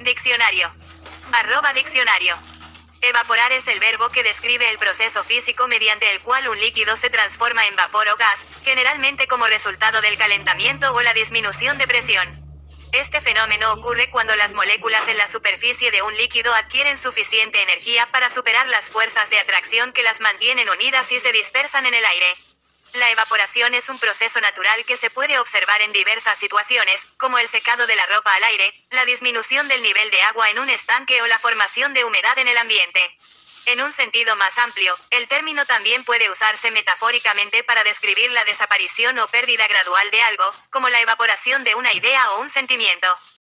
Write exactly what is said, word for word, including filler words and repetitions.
Diccionario. Arroba diccionario. Evaporar es el verbo que describe el proceso físico mediante el cual un líquido se transforma en vapor o gas, generalmente como resultado del calentamiento o la disminución de presión. Este fenómeno ocurre cuando las moléculas en la superficie de un líquido adquieren suficiente energía para superar las fuerzas de atracción que las mantienen unidas y se dispersan en el aire. La evaporación es un proceso natural que se puede observar en diversas situaciones, como el secado de la ropa al aire, la disminución del nivel de agua en un estanque o la formación de humedad en el ambiente. En un sentido más amplio, el término también puede usarse metafóricamente para describir la desaparición o pérdida gradual de algo, como la evaporación de una idea o un sentimiento.